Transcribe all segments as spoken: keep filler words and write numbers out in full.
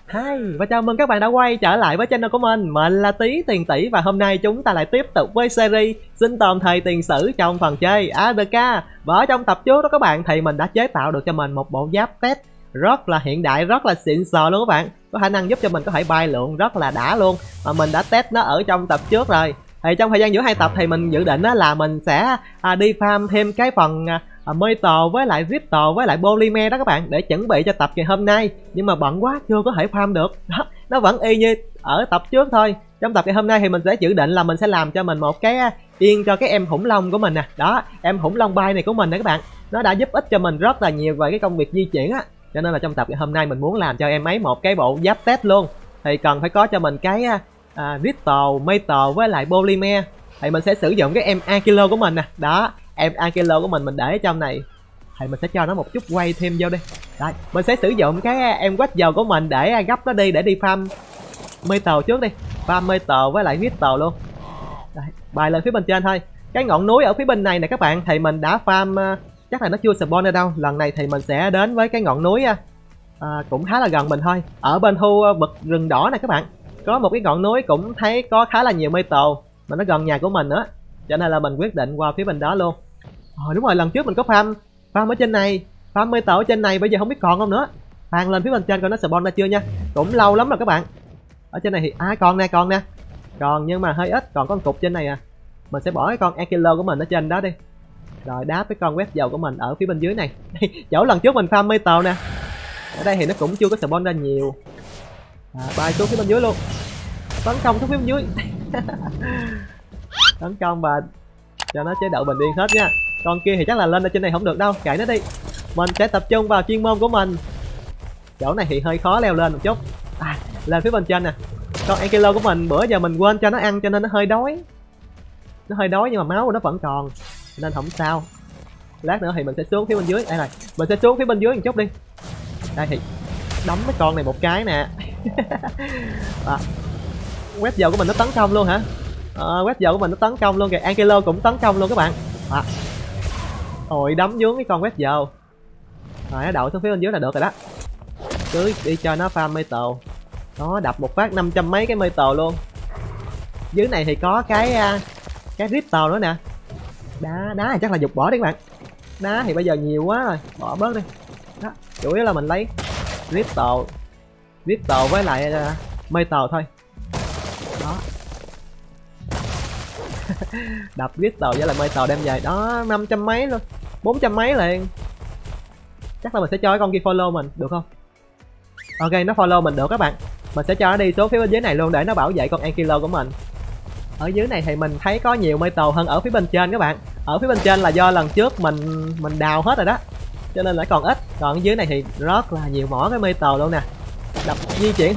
Hi, và chào mừng các bạn đã quay trở lại với channel của mình. Mình là Tí Tiền Tỷ và hôm nay chúng ta lại tiếp tục với series sinh tồn thời tiền sử trong phần chơi a đê ca. Và ở trong tập trước đó các bạn thì mình đã chế tạo được cho mình một bộ giáp test rất là hiện đại, rất là xịn sò luôn các bạn. Có khả năng giúp cho mình có thể bay lượn rất là đã luôn. Mà mình đã test nó ở trong tập trước rồi. Thì trong thời gian giữa hai tập thì mình dự định là mình sẽ đi farm thêm cái phần À, Metal với lại Crystal với lại Polymer đó các bạn, để chuẩn bị cho tập ngày hôm nay. Nhưng mà bận quá chưa có thể farm được đó, nó vẫn y như ở tập trước thôi. Trong tập ngày hôm nay thì mình sẽ dự định là mình sẽ làm cho mình một cái yên cho cái em khủng long của mình nè. Đó, em khủng long bay này của mình đó các bạn, nó đã giúp ích cho mình rất là nhiều về cái công việc di chuyển á. Cho nên là trong tập ngày hôm nay mình muốn làm cho em ấy một cái bộ giáp test luôn, thì cần phải có cho mình cái à, Crystal, Metal với lại Polymer. Thì mình sẽ sử dụng cái em Akilo của mình nè. Đó, em Akilo của mình mình để trong này, thì mình sẽ cho nó một chút quay thêm vô đi. Đây, mình sẽ sử dụng cái em quách dầu của mình để gấp nó đi, để đi farm Metal trước đi. Farm Metal với lại Crystal luôn. Đây, bài lên phía bên trên thôi. Cái ngọn núi ở phía bên này nè các bạn, thì mình đã farm, chắc là nó chưa spawn ở đâu. Lần này thì mình sẽ đến với cái ngọn núi à, cũng khá là gần mình thôi, ở bên khu vực rừng đỏ này các bạn. Có một cái ngọn núi cũng thấy có khá là nhiều Metal, mà nó gần nhà của mình nữa, cho nên là mình quyết định qua phía bên đó luôn. Ờ đúng rồi, lần trước mình có farm farm ở trên này, farm Metal ở trên này, bây giờ không biết còn không nữa. Farm lên phía bên trên coi nó spawn ra chưa nha. Cũng lâu lắm rồi các bạn. Ở trên này thì à còn nè, còn nè. Còn nhưng mà hơi ít, còn có một cục trên này à. Mình sẽ bỏ cái con Akilo của mình ở trên đó đi. Rồi đáp cái con quét dầu của mình ở phía bên dưới này. Chỗ lần trước mình farm Metal nè. Ở đây thì nó cũng chưa có spawn ra nhiều. À, bay xuống phía bên dưới luôn. Tấn công xuống phía bên dưới. Tấn công và cho nó chế độ bình yên hết nha. Con kia thì chắc là lên ở trên này không được đâu, kệ nó đi. Mình sẽ tập trung vào chuyên môn của mình. Chỗ này thì hơi khó leo lên một chút. À, lên phía bên trên nè. Con Akilo của mình bữa giờ mình quên cho nó ăn, cho nên nó hơi đói. Nó hơi đói nhưng mà máu của nó vẫn còn, nên không sao. Lát nữa thì mình sẽ xuống phía bên dưới. Đây này, mình sẽ xuống phía bên dưới một chút đi. Đây thì đấm mấy con này một cái nè. À, quét dầu của mình nó tấn công luôn hả? À, quét dầu của mình nó tấn công luôn kìa. Akilo cũng tấn công luôn các bạn. À, ôi đấm vướng cái con quét dầu. Rồi nó đậu xuống phía bên dưới là được rồi đó. Cứ đi cho nó farm Metal. Nó đập một phát năm trăm mấy cái Metal luôn. Dưới này thì có cái cái Crystal nữa nè. Đá đá thì chắc là dục bỏ đi các bạn. Đá thì bây giờ nhiều quá rồi, bỏ bớt đi. Đó, chủ yếu là mình lấy Crystal Crystal với lại uh, Metal thôi. Đó. Đập Crystal với lại Metal đem về đó năm trăm mấy luôn, bốn trăm mấy liền. Chắc là mình sẽ cho cái con kia follow mình được không? Ok, nó follow mình được các bạn. Mình sẽ cho nó đi xuống phía bên dưới này luôn để nó bảo vệ con Akilo của mình. Ở dưới này thì mình thấy có nhiều Metal hơn ở phía bên trên các bạn. Ở phía bên trên là do lần trước mình mình đào hết rồi đó, cho nên là còn ít. Còn ở dưới này thì rất là nhiều mỏ cái Metal luôn nè. Đập di chuyển.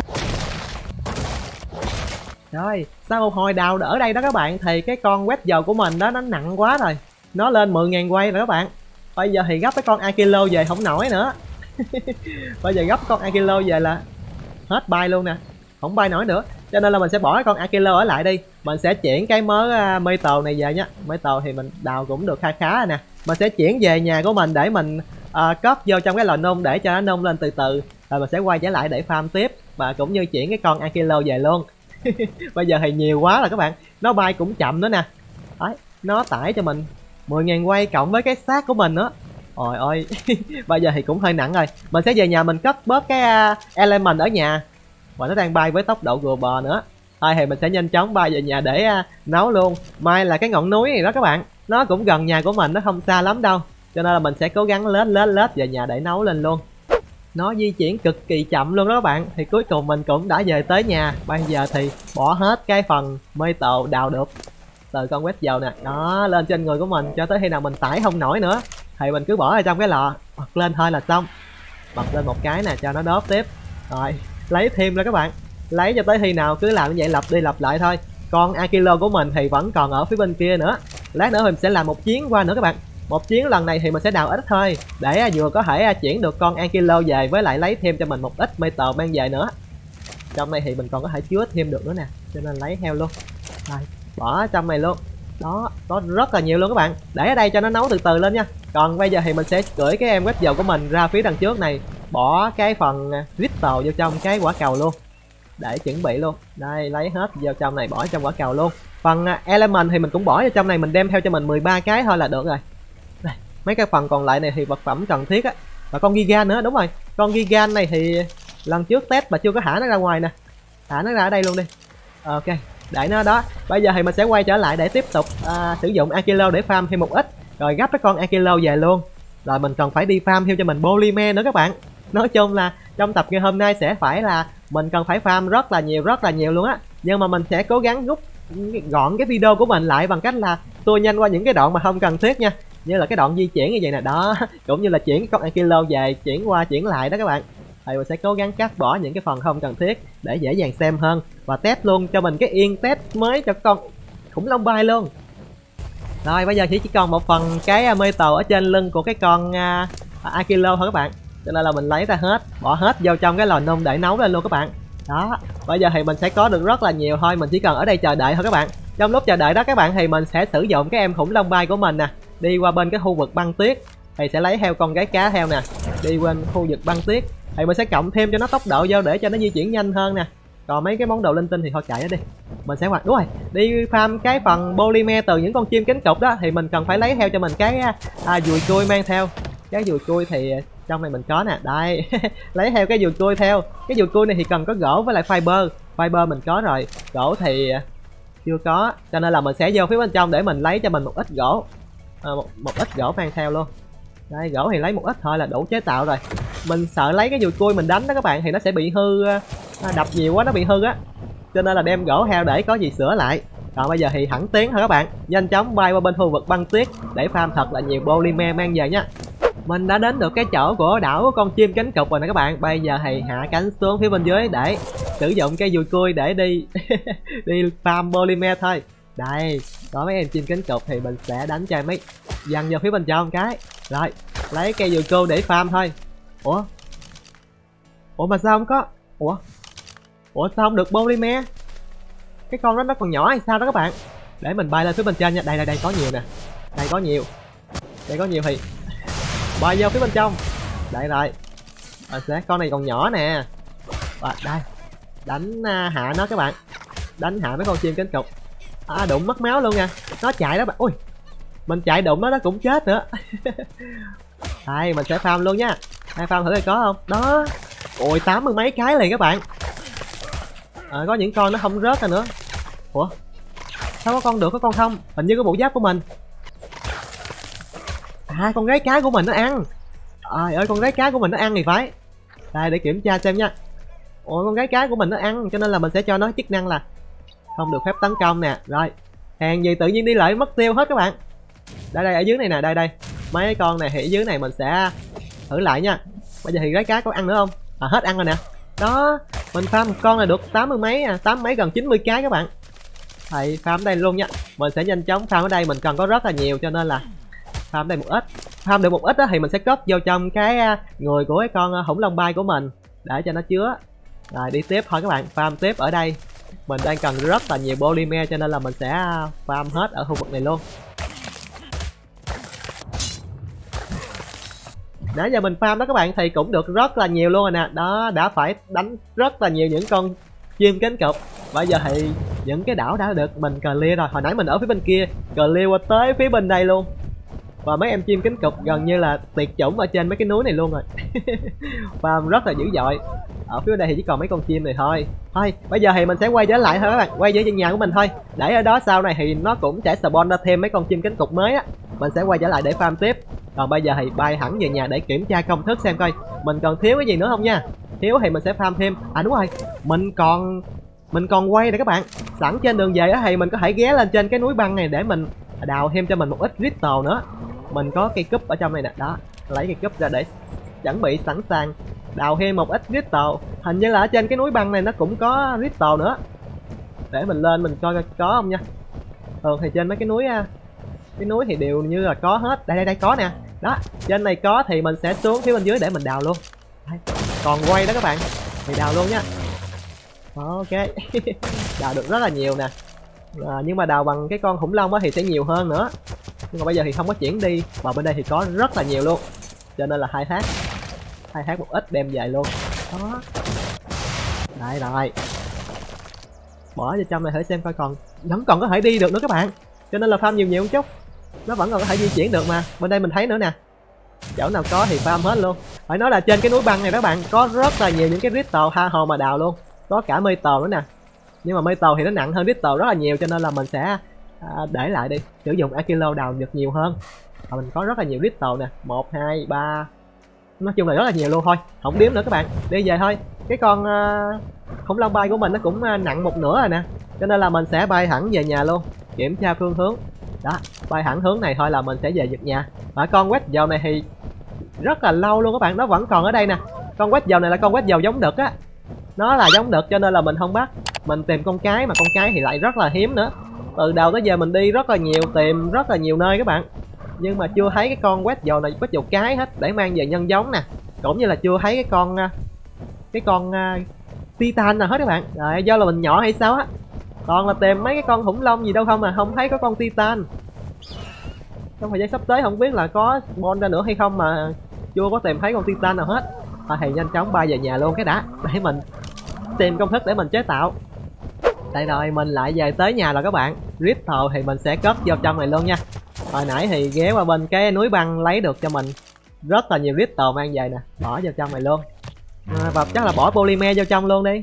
Rồi, sau một hồi đào ở đây đó các bạn, thì cái con quét dầu của mình đó nó nặng quá rồi. Nó lên mười ngàn quay rồi các bạn. Bây giờ thì gấp cái con Akilo về không nổi nữa. Bây giờ gấp con Akilo về là hết bay luôn nè, không bay nổi nữa. Cho nên là mình sẽ bỏ cái con Akilo ở lại đi. Mình sẽ chuyển cái mớ uh, Metal này về nhá. Metal thì mình đào cũng được kha khá rồi nè. Mình sẽ chuyển về nhà của mình để mình uh, cất vô trong cái lò nung để cho nó nung lên từ từ. Rồi mình sẽ quay trở lại để farm tiếp. Và cũng như chuyển cái con Akilo về luôn. Bây giờ thì nhiều quá rồi các bạn. Nó bay cũng chậm nữa nè. Đấy, nó tải cho mình mười ngàn quay cộng với cái xác của mình nữa. Ôi ôi. Bây giờ thì cũng hơi nặng rồi. Mình sẽ về nhà mình cất bớt cái uh, element ở nhà. Và nó đang bay với tốc độ gồ bò nữa. Thôi thì mình sẽ nhanh chóng bay về nhà để uh, nấu luôn. May là cái ngọn núi này đó các bạn, nó cũng gần nhà của mình, nó không xa lắm đâu. Cho nên là mình sẽ cố gắng lết lết lết về nhà để nấu lên luôn. Nó di chuyển cực kỳ chậm luôn đó các bạn. Thì cuối cùng mình cũng đã về tới nhà. Bây giờ thì bỏ hết cái phần Metal đào được từ con quét dầu nè, đó lên trên người của mình, cho tới khi nào mình tải không nổi nữa thì mình cứ bỏ ở trong cái lò, bật lên thôi là xong. Bật lên một cái nè cho nó đốt tiếp. Rồi lấy thêm ra các bạn, lấy cho tới khi nào cứ làm như vậy, lặp đi lặp lại thôi. Con Akilo của mình thì vẫn còn ở phía bên kia nữa. Lát nữa mình sẽ làm một chuyến qua nữa các bạn. Một chuyến lần này thì mình sẽ đào ít thôi, để vừa có thể chuyển được con Akilo về, với lại lấy thêm cho mình một ít Metal mang về nữa. Trong này thì mình còn có thể chứa thêm được nữa nè, cho nên lấy theo luôn. Rồi bỏ trong này luôn. Đó, có rất là nhiều luôn các bạn. Để ở đây cho nó nấu từ từ lên nha. Còn bây giờ thì mình sẽ gửi cái em quét dầu của mình ra phía đằng trước này, bỏ cái phần crystal vô trong cái quả cầu luôn để chuẩn bị luôn. Đây, lấy hết vào trong này bỏ trong quả cầu luôn. Phần element thì mình cũng bỏ vào trong này, mình đem theo cho mình mười ba cái thôi là được rồi. Đây, mấy cái phần còn lại này thì vật phẩm cần thiết á. Và con Gigan nữa, đúng rồi. Con Gigan này thì lần trước test mà chưa có thả nó ra ngoài nè. Thả nó ra ở đây luôn đi. Ok, để nó đó. Bây giờ thì mình sẽ quay trở lại để tiếp tục à, sử dụng Akilo để farm thêm một ít. Rồi gấp cái con Akilo về luôn. Rồi mình còn phải đi farm theo cho mình polymer nữa các bạn. Nói chung là trong tập ngày hôm nay sẽ phải là mình cần phải farm rất là nhiều rất là nhiều luôn á. Nhưng mà mình sẽ cố gắng rút gọn cái video của mình lại bằng cách là tua nhanh qua những cái đoạn mà không cần thiết nha. Như là cái đoạn di chuyển như vậy nè, đó. Cũng như là chuyển con Akilo về, chuyển qua chuyển lại đó các bạn. Thì mình sẽ cố gắng cắt bỏ những cái phần không cần thiết để dễ dàng xem hơn. Và test luôn cho mình cái yên test mới cho con khủng long bay luôn. Rồi bây giờ chỉ chỉ còn một phần cái metal ở trên lưng của cái con uh, Akilo thôi các bạn. Cho nên là mình lấy ra hết, bỏ hết vô trong cái lò nung để nấu lên luôn các bạn. Đó, bây giờ thì mình sẽ có được rất là nhiều thôi, mình chỉ cần ở đây chờ đợi thôi các bạn. Trong lúc chờ đợi đó các bạn thì mình sẽ sử dụng cái em khủng long bay của mình nè, đi qua bên cái khu vực băng tuyết thì sẽ lấy theo con gái cá theo nè, đi qua khu vực băng tuyết thì mình sẽ cộng thêm cho nó tốc độ vô để cho nó di chuyển nhanh hơn nè. Còn mấy cái món đồ linh tinh thì thôi chạy nó đi. Mình sẽ hoạt đúng rồi, đi farm cái phần polymer từ những con chim cánh cụt đó thì mình cần phải lấy theo cho mình cái à, dùi cui mang theo. Cái dùi cui thì trong này mình có nè, đây. Lấy theo cái dùi cui theo. Cái dùi cui này thì cần có gỗ với lại fiber. Fiber mình có rồi, gỗ thì chưa có, cho nên là mình sẽ vô phía bên trong để mình lấy cho mình một ít gỗ. À, một, một ít gỗ mang theo luôn. Đây, gỗ thì lấy một ít thôi là đủ chế tạo rồi. Mình sợ lấy cái dùi cui mình đánh đó các bạn thì nó sẽ bị hư, đập nhiều quá nó bị hư á. Cho nên là đem gỗ theo để có gì sửa lại. Còn bây giờ thì thẳng tiến thôi các bạn, nhanh chóng bay qua bên khu vực băng tuyết để farm thật là nhiều polymer mang về nha. Mình đã đến được cái chỗ của đảo của con chim cánh cụt rồi nè các bạn. Bây giờ thì hạ cánh xuống phía bên dưới để sử dụng cái dùi cui để đi đi farm polymer thôi. Đây, có mấy em chim cánh cụt thì mình sẽ đánh cho mấy dằn vào phía bên trong cái. Rồi, lấy cây dùi cui để farm thôi. Ủa? Ủa mà sao không có? Ủa? Ủa sao không được polymer? Cái con đó nó còn nhỏ hay sao đó các bạn? Để mình bay lên phía bên trên nha. Đây đây đây có nhiều nè. Đây có nhiều. Đây có nhiều thì bay vô phía bên trong. Đây rồi. À, sẽ con này còn nhỏ nè. À, đây. Đánh uh, hạ nó các bạn. Đánh hạ mấy con chim cánh cụt. À, đụng mất máu luôn nha. Nó chạy đó bạn. Ui. Mình chạy đụng nó nó cũng chết nữa. Đây mình sẽ farm luôn nha. Đây farm thử coi có không. Đó. Ôi tám mươi mấy cái liền các bạn. À, có những con nó không rớt ra nữa. Ủa sao có con được có con không? Hình như có bộ giáp của mình. À con gái cá của mình nó ăn. Trời ơi con gái cá của mình nó ăn thì phải. Đây để kiểm tra xem nha. Ôi con gái cá của mình nó ăn cho nên là mình sẽ cho nó chức năng là không được phép tấn công nè. Rồi hàng gì tự nhiên đi lại mất tiêu hết các bạn. Đây đây ở dưới này nè, đây đây. Mấy con này thì ở dưới này mình sẽ thử lại nha. Bây giờ thì gái cá có ăn nữa không? À hết ăn rồi nè. Đó, mình farm một con là được tám mươi mấy à, tám mấy gần chín mươi cái các bạn. Thầy farm đây luôn nha. Mình sẽ nhanh chóng farm ở đây, mình cần có rất là nhiều cho nên là farm đây một ít. Farm được một ít đó thì mình sẽ cất vô trong cái người của cái con khủng long bay của mình để cho nó chứa. Rồi đi tiếp thôi các bạn, farm tiếp ở đây. Mình đang cần rất là nhiều polymer cho nên là mình sẽ farm hết ở khu vực này luôn. Nãy giờ mình farm đó các bạn thì cũng được rất là nhiều luôn rồi nè. Đó, đã phải đánh rất là nhiều những con chim cánh cụt. Bây giờ thì những cái đảo đã được mình clear rồi. Hồi nãy mình ở phía bên kia clear qua tới phía bên đây luôn. Và mấy em chim cánh cụt gần như là tuyệt chủng ở trên mấy cái núi này luôn rồi. Farm rất là dữ dội. Ở phía đây thì chỉ còn mấy con chim này thôi. Thôi bây giờ thì mình sẽ quay trở lại thôi các bạn, quay về trên nhà của mình thôi. Để ở đó sau này thì nó cũng sẽ spawn ra thêm mấy con chim cánh cụt mới á. Mình sẽ quay trở lại để farm tiếp. Còn bây giờ thì bay hẳn về nhà để kiểm tra công thức xem coi mình còn thiếu cái gì nữa không nha. Thiếu thì mình sẽ farm thêm. À đúng rồi, mình còn mình còn quay nè các bạn. Sẵn trên đường về á thì mình có thể ghé lên trên cái núi băng này để mình đào thêm cho mình một ít crystal nữa. Mình có cây cúp ở trong này nè, đó, lấy cây cúp ra để chuẩn bị sẵn sàng đào thêm một ít crystal. Hình như là ở trên cái núi băng này nó cũng có crystal nữa. Để mình lên mình coi coi có không nha. Thường thì trên mấy cái núi cái núi thì đều như là có hết. Đây đây đây có nè. Đó, trên này có thì mình sẽ xuống phía bên dưới để mình đào luôn. Đây, còn quay đó các bạn. Thì đào luôn nha. Ok. Đào được rất là nhiều nè. À, nhưng mà đào bằng cái con khủng long á thì sẽ nhiều hơn nữa. Nhưng mà bây giờ thì không có chuyển đi. Và bên đây thì có rất là nhiều luôn. Cho nên là khai thác. khai thác một ít đem về luôn. Đó. Đây rồi. Bỏ vào trong này thử xem coi còn vẫn còn có thể đi được nữa các bạn. Cho nên là farm nhiều nhiều một chút. Nó vẫn còn có thể di chuyển được mà. Bên đây mình thấy nữa nè. Chỗ nào có thì farm hết luôn. Phải nói là trên cái núi băng này các bạn có rất là nhiều những cái crystal tha hồ mà đào luôn. Có cả metal nữa nè. Nhưng mà metal thì nó nặng hơn crystal rất là nhiều, cho nên là mình sẽ à, để lại đi, sử dụng Akilo đào được nhiều hơn. Và mình có rất là nhiều crystal nè, một, hai, ba, nói chung là rất là nhiều luôn thôi, không đếm nữa các bạn. Đi về thôi. Cái con uh, khủng long bay của mình nó cũng uh, nặng một nửa rồi nè, cho nên là mình sẽ bay thẳng về nhà luôn. Kiểm tra phương hướng, đó, bay thẳng hướng này thôi là mình sẽ về được nhà. Và con quét dầu này thì rất là lâu luôn các bạn, nó vẫn còn ở đây nè. Con quét dầu này là con quét dầu giống đực á, nó là giống đực cho nên là mình không bắt. Mình tìm con cái mà con cái thì lại rất là hiếm nữa. Từ đầu tới giờ mình đi rất là nhiều, tìm rất là nhiều nơi các bạn, nhưng mà chưa thấy cái con quét dầu này, quét dầu cái hết để mang về nhân giống nè. Cũng như là chưa thấy cái con cái con uh, titan nào hết các bạn. Đấy, do là mình nhỏ hay sao á, còn là tìm mấy cái con khủng long gì đâu không mà không thấy có con titan. Trong thời gian sắp tới không biết là có spawn ra nữa hay không mà chưa có tìm thấy con titan nào hết. Thôi thì nhanh chóng bay về nhà luôn cái đã, để mình tìm công thức để mình chế tạo. Đây rồi, mình lại về tới nhà rồi các bạn. Crystal thì mình sẽ cất vô trong này luôn nha. Hồi nãy thì ghé qua bên cái núi băng lấy được cho mình rất là nhiều crystal mang về nè, bỏ vào trong này luôn. À, và chắc là bỏ polymer vô trong luôn đi.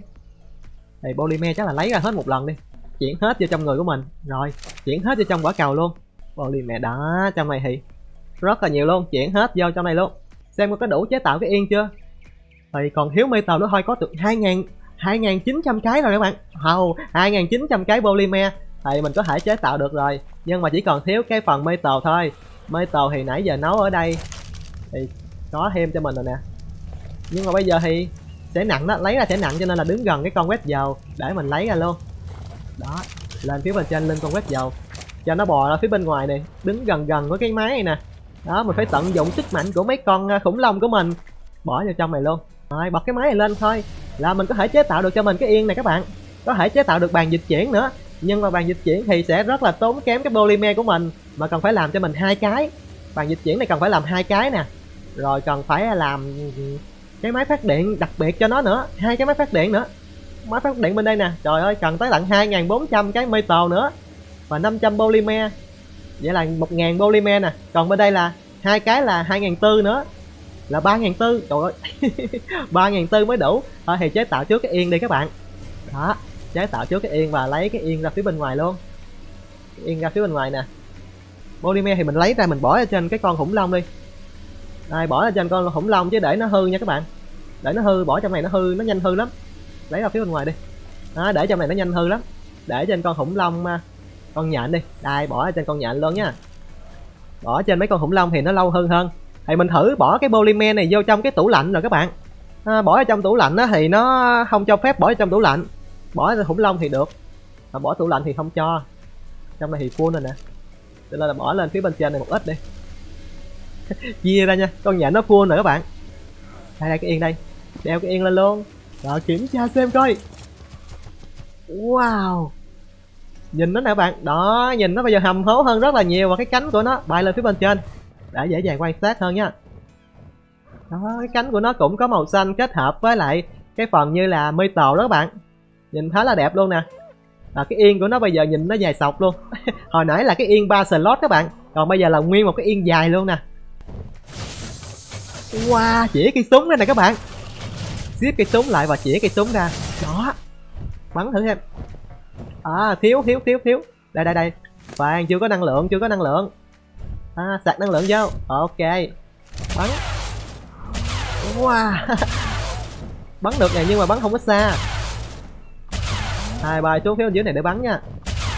Thì polymer chắc là lấy ra hết một lần đi, chuyển hết vô trong người của mình, rồi chuyển hết vô trong quả cầu luôn. Polymer đó, trong này thì rất là nhiều luôn, chuyển hết vô trong này luôn. Xem có đủ chế tạo cái yên chưa. Thì còn thiếu metal nữa thôi, có được hai nghìn hai nghìn chín trăm cái rồi các bạn. Wow, hai nghìn chín trăm cái polymer thì mình có thể chế tạo được rồi, nhưng mà chỉ còn thiếu cái phần metal thôi. Metal thì nãy giờ nấu ở đây thì có thêm cho mình rồi nè, nhưng mà bây giờ thì sẽ nặng đó, lấy ra sẽ nặng, cho nên là đứng gần cái con quét dầu để mình lấy ra luôn. Đó, lên phía bên trên lên con quét dầu cho nó bò ra phía bên ngoài này, đứng gần gần với cái máy này nè. Đó, mình phải tận dụng sức mạnh của mấy con khủng long của mình, bỏ vào trong này luôn. Rồi bật cái máy này lên thôi là mình có thể chế tạo được cho mình cái yên này các bạn. Có thể chế tạo được bàn dịch chuyển nữa, nhưng mà bàn dịch chuyển thì sẽ rất là tốn kém cái polymer của mình, mà cần phải làm cho mình hai cái. Bàn dịch chuyển này cần phải làm hai cái nè, rồi cần phải làm cái máy phát điện đặc biệt cho nó nữa, hai cái máy phát điện nữa. Máy phát điện bên đây nè, trời ơi, cần tới tận hai nghìn bốn trăm cái metal nữa và năm trăm polymer, vậy là một nghìn polymer nè. Còn bên đây là hai cái là hai nghìn bốn nữa, là ba nghìn bốn. Trời ơi, ba nghìn bốn mới đủ. Thôi thì chế tạo trước cái yên đi các bạn. Đó, chế tạo trước cái yên và lấy cái yên ra phía bên ngoài luôn. Cái yên ra phía bên ngoài nè. Polymer thì mình lấy ra mình bỏ ở trên cái con khủng long đi. Đây, bỏ ở trên con khủng long chứ để nó hư nha các bạn. Để nó hư, bỏ trong này nó hư, nó nhanh hư lắm. Lấy ra phía bên ngoài đi. Đó, để trong này nó nhanh hư lắm. Để trên con khủng long, con nhện đi. Đây, bỏ ở trên con nhện luôn nha. Bỏ trên mấy con khủng long thì nó lâu hư hơn. Thì mình thử bỏ cái polymer này vô trong cái tủ lạnh rồi các bạn. À, bỏ ở trong tủ lạnh á thì nó không cho phép bỏ ở trong tủ lạnh. Bỏ ở khủng long thì được, mà bỏ tủ lạnh thì không cho. Trong này thì full rồi nè, cho nên là bỏ lên phía bên trên này một ít đi. Chia ra nha, con nhện nó full rồi các bạn. Đây, đây cái yên đây, đeo cái yên lên luôn. Rồi kiểm tra xem coi. Wow, nhìn nó nè các bạn, đó, nhìn nó bây giờ hầm hố hơn rất là nhiều, và cái cánh của nó bay lên phía bên trên để dễ dàng quan sát hơn nha. Đó, cái cánh của nó cũng có màu xanh kết hợp với lại cái phần như là metal đó các bạn, nhìn khá là đẹp luôn nè. Và cái yên của nó bây giờ nhìn nó dài sọc luôn. Hồi nãy là cái yên ba slot các bạn, còn bây giờ là nguyên một cái yên dài luôn nè. Wow, chỉ cây súng đây nè các bạn, xếp cây súng lại và chỉ cây súng ra. Đó, bắn thử xem. À, thiếu thiếu thiếu thiếu đây đây đây, vàng chưa có năng lượng, chưa có năng lượng. À, sạc năng lượng vô, ok, bắn. Wow. Bắn được này nhưng mà bắn không có xa. Hai bay xuống phía bên dưới này để bắn nha.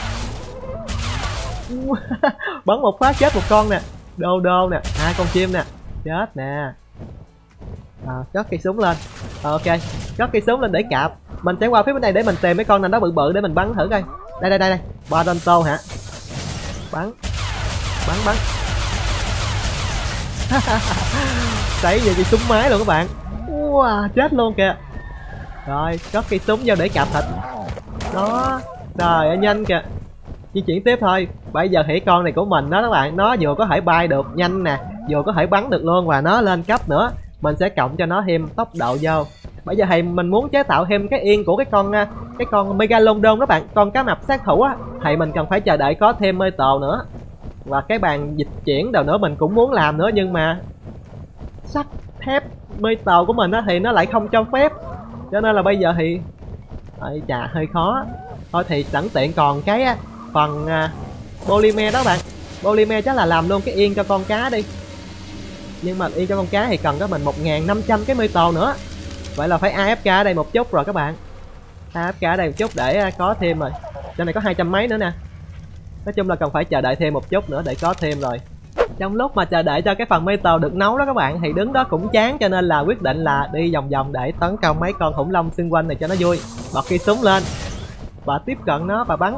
Bắn một phát chết một con nè, đô đô nè, hai con chim nè, chết nè. À, cất cây súng lên, ok, cất cây súng lên để cạp. Mình sẽ qua phía bên này để mình tìm mấy con nào đó bự bự để mình bắn thử coi. Đây đây đây đây, Baronto hả? Bắn, bắn bắn. Xảy về cây súng máy luôn các bạn. Wow, chết luôn kìa. Rồi, cất cây súng vô để cạp thịt. Đó, trời ơi nhanh kìa. Di chuyển tiếp thôi. Bây giờ thì con này của mình đó các bạn, nó vừa có thể bay được nhanh nè, vừa có thể bắn được luôn, và nó lên cấp nữa. mình sẽ cộng cho nó thêm tốc độ vô. Bây giờ thì mình muốn chế tạo thêm cái yên của cái con cái con Megalodon đó bạn, con cá mập sát thủ á, thì mình cần phải chờ đợi có thêm mê tồ nữa. Và cái bàn dịch chuyển đầu nữa mình cũng muốn làm nữa, nhưng mà sắt thép mê tồ của mình á thì nó lại không cho phép, cho nên là bây giờ thì ơi chà hơi khó. Thôi thì sẵn tiện còn cái phần uh, polymer đó bạn, polymer chắc là làm luôn cái yên cho con cá đi. Nhưng mà yên cho con cá thì cần có mình một nghìn năm trăm cái mê tồ nữa. Vậy là phải a ép ca ở đây một chút rồi các bạn. a ép ca ở đây một chút để có thêm rồi. Trên này có hai trăm mấy nữa nè. Nói chung là cần phải chờ đợi thêm một chút nữa để có thêm rồi. Trong lúc mà chờ đợi cho cái phần mê tồ được nấu đó các bạn, thì đứng đó cũng chán, cho nên là quyết định là đi vòng vòng để tấn công mấy con khủng long xung quanh này cho nó vui. Bật cây súng lên và tiếp cận nó và bắn.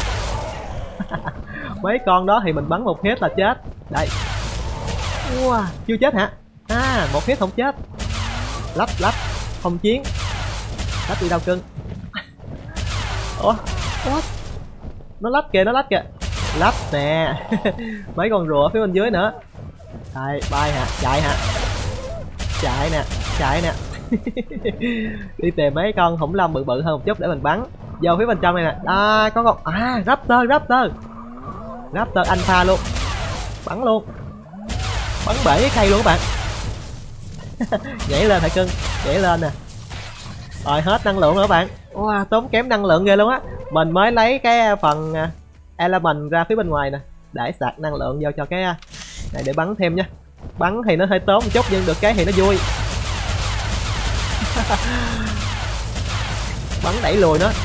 Mấy con đó thì mình bắn một hit là chết. Đây. Wow, chưa chết hả? À, một hit không chết. Lắp lắp không chiến. Lắp đi đâu cưng? Ủa? What? Nó lắp kìa, nó lắp kìa. Lắp nè. Mấy con rùa phía bên dưới nữa. Đây, bay hả? Chạy hả? Chạy nè, chạy nè. Đi tìm mấy con khủng long bự bự hơn một chút để mình bắn. Vô phía bên trong này nè. À, có con. À, Raptor, Raptor. Raptor alpha luôn. Bắn luôn. Bắn bể cái cây luôn các bạn. Nhảy lên hả cưng? Nhảy lên nè. Rồi hết năng lượng rồi các bạn. Wow, tốn kém năng lượng ghê luôn á. Mình mới lấy cái phần element ra phía bên ngoài nè, để sạc năng lượng vô cho cái này để bắn thêm nha. Bắn thì nó hơi tốn một chút nhưng được cái thì nó vui. Bắn đẩy lùi nó.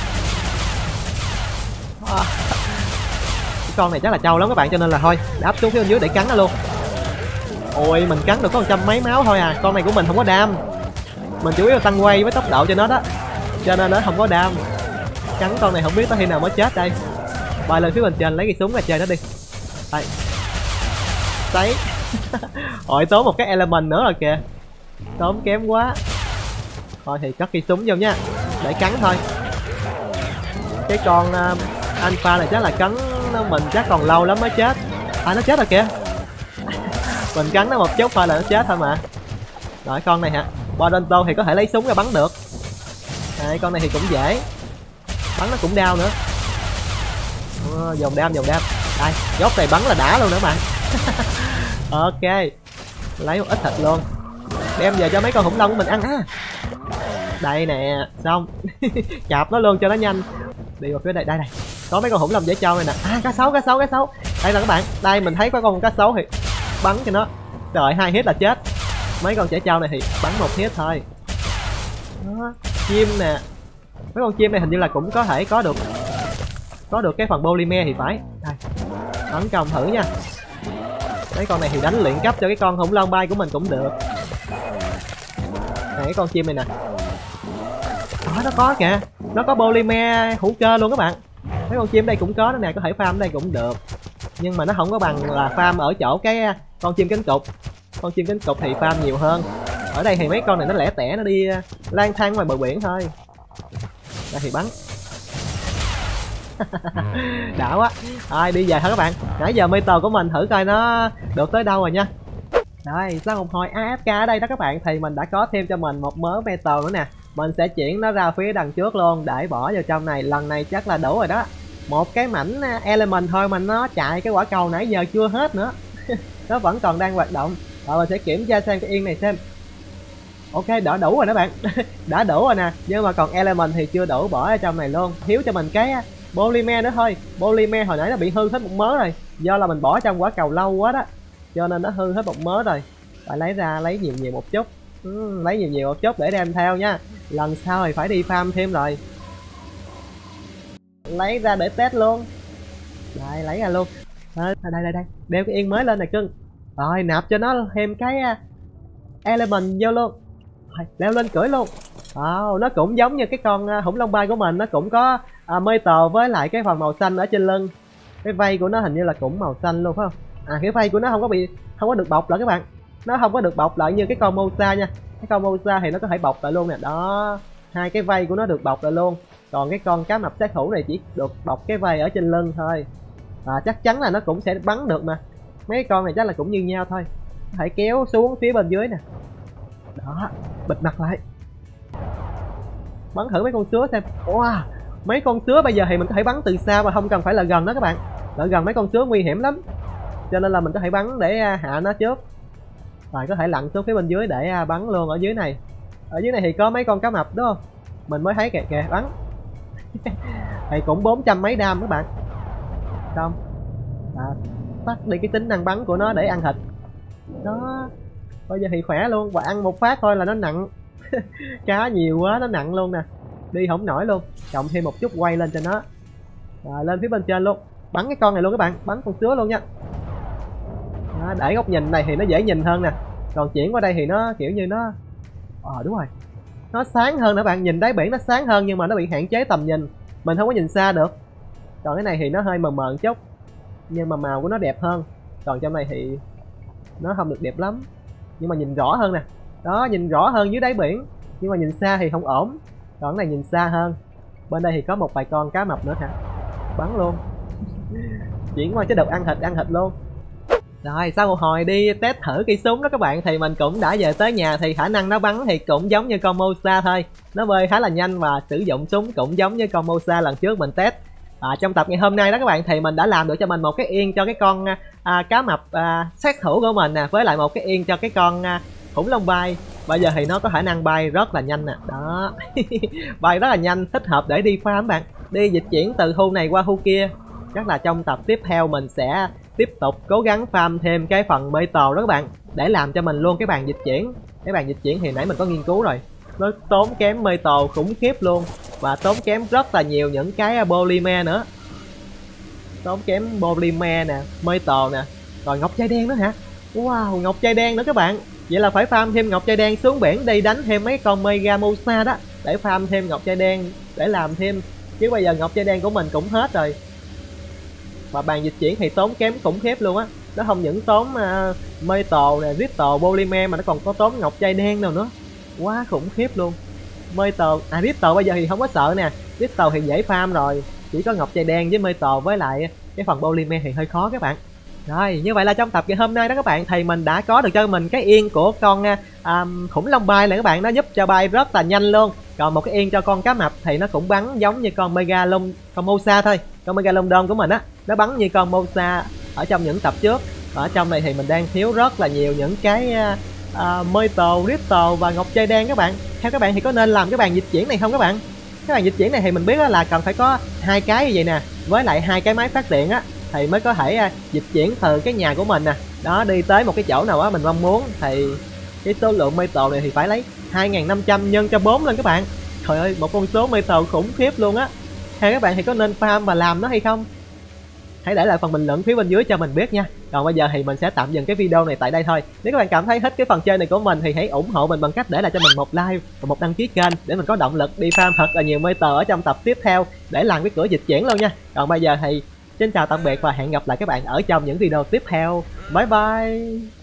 Cái con này chắc là trâu lắm các bạn, cho nên là thôi đáp xuống phía bên dưới để cắn nó luôn. Ôi mình cắn được có một trăm mấy máu thôi à. Con này của mình không có đam, mình chủ yếu là tăng quay với tốc độ cho nó đó, cho nên nó không có đam. Cắn con này không biết tới khi nào mới chết đây. Bay lên phía bên trên lấy cái súng ra chơi nó đi. Đây. Đấy. Ôi tốn một cái element nữa rồi kìa. Tốn kém quá. Thôi thì cất cái súng vô nha, để cắn thôi. Cái con uh, alpha này chắc là cắn nó mình chắc còn lâu lắm mới chết. À nó chết rồi kìa. Mình cắn nó một chút thôi là nó chết thôi mà. Rồi con này hả? Boronto thì có thể lấy súng ra bắn được. Đây, con này thì cũng dễ. Bắn nó cũng đau nữa. Ờ, dồn đam dồn đam. Đây, chốt này bắn là đã luôn nữa bạn. Ok. Lấy một ít thịt luôn. Đem về cho mấy con khủng long của mình ăn á. Đây nè, xong. Chạp nó luôn cho nó nhanh. Đi vào phía đây, đây này. Có mấy con khủng long dễ trâu này nè. À cá sấu, cá sấu, cá sấu. Đây là các bạn. Đây mình thấy có con cá sấu thì bắn cho nó. Trời, hai hit là chết. Mấy con trẻ trâu này thì bắn một hit thôi. Đó, chim nè. Mấy con chim này hình như là cũng có thể có được có được cái phần polymer thì phải. Đây. Tấn công thử nha. Mấy con này thì đánh luyện cấp cho cái con khủng long bay của mình cũng được. Này cái con chim này nè. Đó, nó có kìa. Nó có polymer hữu cơ luôn các bạn. Mấy con chim đây cũng có, nó nè, có thể farm đây cũng được. Nhưng mà nó không có bằng là farm ở chỗ cái con chim cánh cụt. Con chim cánh cụt thì farm nhiều hơn. Ở đây thì mấy con này nó lẻ tẻ, nó đi lang thang ngoài bờ biển thôi. Đây thì bắn. Đã quá. Rồi đi về thôi các bạn. Nãy giờ meter của mình thử coi nó được tới đâu rồi nha. Rồi sau một hồi a ép ca ở đây đó các bạn, thì mình đã có thêm cho mình một mớ meter nữa nè. Mình sẽ chuyển nó ra phía đằng trước luôn để bỏ vào trong này. Lần này chắc là đủ rồi đó. Một cái mảnh element thôi mà nó chạy cái quả cầu nãy giờ chưa hết nữa. Nó vẫn còn đang hoạt động. Rồi mình sẽ kiểm tra xem cái yên này xem. Ok, đã đủ rồi đó bạn. Đã đủ rồi nè. Nhưng mà còn element thì chưa đủ, bỏ ở trong này luôn. Thiếu cho mình cái polymer nữa thôi. Polymer hồi nãy nó bị hư hết một mớ rồi. Do là mình bỏ trong quả cầu lâu quá đó, cho nên nó hư hết một mớ rồi. Phải lấy ra, lấy nhiều nhiều một chút. ừ, Lấy nhiều nhiều một chút để đem theo nha. Lần sau thì phải đi farm thêm rồi. Lấy ra để test luôn. Đây, lấy ra luôn. Đây đây đây, đây. Đeo cái yên mới lên này cưng. Rồi nạp cho nó thêm cái element vô luôn. Rồi, leo lên cưỡi luôn. Wow, nó cũng giống như cái con khủng long bay của mình. Nó cũng có à, meter với lại cái phần màu xanh ở trên lưng. Cái vây của nó hình như là cũng màu xanh luôn phải không? À cái vây của nó không có bị không có được bọc lại các bạn. Nó không có được bọc lại như cái con Mosa nha. Cái con Mosa thì nó có thể bọc lại luôn nè. Đó, hai cái vây của nó được bọc lại luôn. Còn cái con cá mập sát thủ này chỉ được bọc cái vây ở trên lưng thôi. Và chắc chắn là nó cũng sẽ bắn được mà. Mấy con này chắc là cũng như nhau thôi. Có thể kéo xuống phía bên dưới nè. Đó, bịt mặt lại. Bắn thử mấy con sứa xem. Wow, mấy con sứa bây giờ thì mình có thể bắn từ xa mà không cần phải là gần đó các bạn. Ở gần mấy con sứa nguy hiểm lắm, cho nên là mình có thể bắn để hạ nó trước, rồi có thể lặn xuống phía bên dưới để bắn luôn ở dưới này. Ở dưới này thì có mấy con cá mập đúng không, mình mới thấy kìa kìa, bắn. Thì cũng bốn trăm mấy đam các bạn. Xong à, tắt đi cái tính năng bắn của nó để ăn thịt. Đó, bây giờ thì khỏe luôn, và ăn một phát thôi là nó nặng. Cá nhiều quá nó nặng luôn nè, đi không nổi luôn. Cộng thêm một chút quay lên cho nó, rồi lên phía bên trên luôn, bắn cái con này luôn các bạn, bắn con sứa luôn nha. Đó, để góc nhìn này thì nó dễ nhìn hơn nè, còn chuyển qua đây thì nó kiểu như nó ờ à, đúng rồi, nó sáng hơn nữa bạn, nhìn đáy biển nó sáng hơn nhưng mà nó bị hạn chế tầm nhìn, mình không có nhìn xa được. Còn cái này thì nó hơi mờ mờ chút nhưng mà màu của nó đẹp hơn, còn trong này thì nó không được đẹp lắm nhưng mà nhìn rõ hơn nè. Đó, nhìn rõ hơn dưới đáy biển nhưng mà nhìn xa thì không ổn, còn cái này nhìn xa hơn. Bên đây thì có một vài con cá mập nữa hả, bắn luôn. Chuyển qua chế độ ăn thịt, ăn thịt luôn. Rồi sau một hồi đi test thử cây súng đó các bạn thì mình cũng đã về tới nhà, thì khả năng nó bắn thì cũng giống như con Mosa thôi, nó bơi khá là nhanh và sử dụng súng cũng giống như con Mosa lần trước mình test. À, trong tập ngày hôm nay đó các bạn thì mình đã làm được cho mình một cái yên cho cái con à, cá mập à, sát thủ của mình nè, với lại một cái yên cho cái con à, khủng long bay. Bây giờ thì nó có khả năng bay rất là nhanh nè, đó. Bay rất là nhanh, thích hợp để đi farm bạn, đi dịch chuyển từ khu này qua khu kia. Chắc là trong tập tiếp theo mình sẽ tiếp tục cố gắng farm thêm cái phần metal đó các bạn, để làm cho mình luôn cái bàn dịch chuyển. Cái bàn dịch chuyển thì nãy mình có nghiên cứu rồi, nó tốn kém metal khủng khiếp luôn, và tốn kém rất là nhiều những cái polymer nữa, tốn kém polymer nè, metal nè, rồi ngọc trai đen nữa hả. Wow, ngọc trai đen nữa các bạn, vậy là phải farm thêm ngọc trai đen xuống biển đi đánh thêm mấy con mega mosa đó, để farm thêm ngọc trai đen để làm thêm, chứ bây giờ ngọc trai đen của mình cũng hết rồi. Và bàn dịch chuyển thì tốn kém khủng khiếp luôn á, nó không những tốn uh, metal nè, crystal, polymer mà nó còn có tốn ngọc trai đen nào nữa, quá khủng khiếp luôn. Metal, à crystal bây giờ thì không có sợ nè, crystal thì dễ farm rồi, chỉ có ngọc trai đen với metal với lại cái phần polymer thì hơi khó các bạn. Rồi như vậy là trong tập ngày hôm nay đó các bạn thì mình đã có được cho mình cái yên của con um, khủng long bay này các bạn, nó giúp cho bay rất là nhanh luôn. Còn một cái yên cho con cá mập thì nó cũng bắn giống như con megalon, con mosa thôi, con megalodon của mình á, nó bắn như con mosa ở trong những tập trước. Ở trong này thì mình đang thiếu rất là nhiều những cái uh, metal, crystal và ngọc trai đen các bạn. Theo các bạn thì có nên làm cái bàn dịch chuyển này không các bạn? Cái bàn dịch chuyển này thì mình biết là cần phải có hai cái như vậy nè, với lại hai cái máy phát điện á, thì mới có thể uh, dịch chuyển từ cái nhà của mình nè, đó đi tới một cái chỗ nào đó mình mong muốn. Thì cái số lượng metal này thì phải lấy hai nghìn năm trăm nhân cho bốn lên các bạn. Trời ơi, một con số metal khủng khiếp luôn á. Theo các bạn thì có nên farm và làm nó hay không? Hãy để lại phần bình luận phía bên dưới cho mình biết nha. Còn bây giờ thì mình sẽ tạm dừng cái video này tại đây thôi. Nếu các bạn cảm thấy thích cái phần chơi này của mình thì hãy ủng hộ mình bằng cách để lại cho mình một like và một đăng ký kênh, để mình có động lực đi farm thật là nhiều metal ở trong tập tiếp theo để làm cái cửa dịch chuyển luôn nha. Còn bây giờ thì xin chào tạm biệt và hẹn gặp lại các bạn ở trong những video tiếp theo. Bye bye.